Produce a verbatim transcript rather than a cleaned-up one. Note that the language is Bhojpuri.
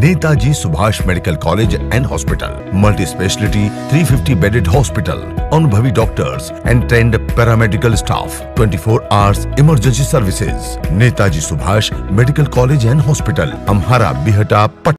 नेताजी Subhash medical college and hospital, multi speciality three hundred fifty bedded hospital, अनुभवी doctors and trained paramedical staff, twenty-four hours emergency services. Netaji Subhash medical college and hospital, Amhara Bihta.